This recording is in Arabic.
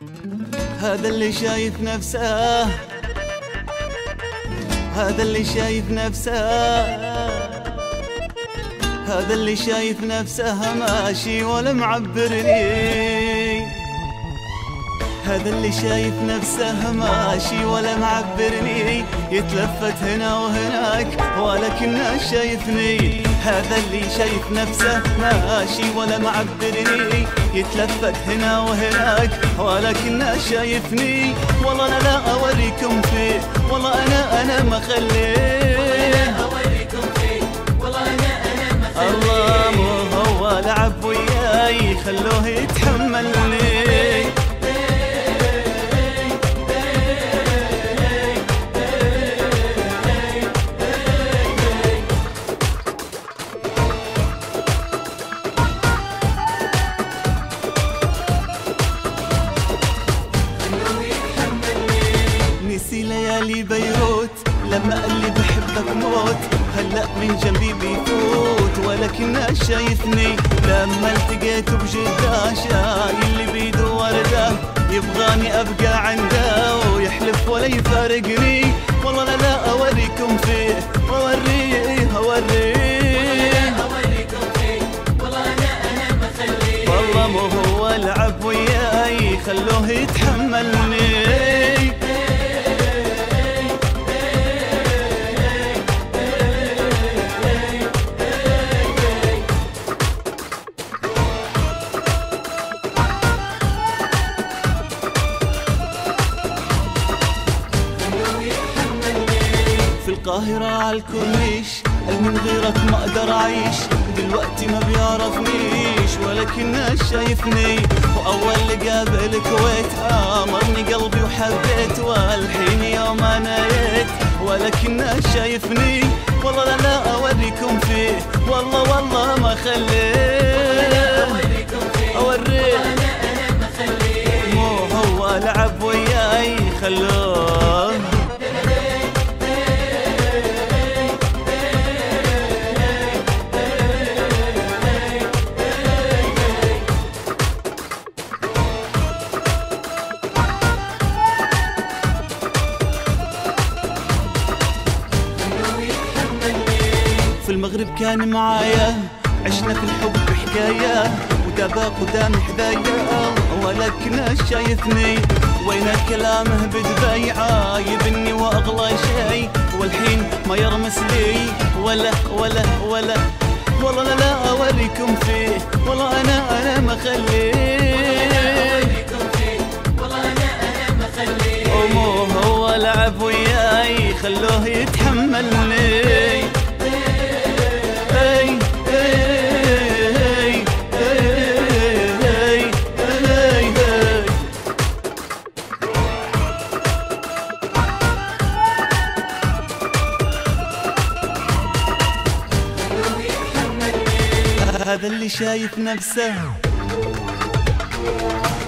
هذا اللي شايف نفسه، هذا اللي شايف نفسه، هذا اللي شايف نفسه ماشي ولا معبرني، هذا اللي شايف نفسه ماشي ولا معبرني، يتلفت هنا وهناك ولكنه شايفني. هذا اللي شايف نفسه ماشي ولا معبرني، يتلفت هنا وهناك ولكنه شايفني. والله انا لا اوريكم فيه، والله انا ما خليه، اوريكم فيه، والله انا ما خليه. الله مو هو لعب وياي، خلوه يتحملني. نسي ليالي بيروت لما قال لي بحبك موت، هلأ من جنبي بيفوت ولكنه شايفني. لما التقيته بجدة شايل اللي بيده وردة، يبغاني ابقى عنده ويحلف ولا يفارقني. والله انا لا اوريكم فيه، اوريه اوريكم فيه، والله انا ما خليه. والله مو هو لعب وياي، خلوه يتحملني. في القاهرة عالكورنيش قال من غيرك ما اقدر اعيش، دلوقتي ما بيعرفنيش ولكنه شايفني. واول لقى بالكويت امرني قلبي وحبيت، والحين يوم انا جيت ولكنه شايفني. والله انا لا اوريكم فيه، والله ما خليه، اوريه انا ما خليه. مو هو لعب وياي، خلوه. في المغرب كان معايا، عشنا في الحب حكاية، ودابا قدامي حذايا ولكنه شايفني. وين كلامه بدبي عايبني واغلى شي، والحين ما يرمس لي ولا والله انا لا اوريكم فيه، والله انا ما خليه، اوريكم فيه، والله انا ما خليه. ومو هو لعب وياي، خلوه يتحملني. هذا اللي شايف نفسه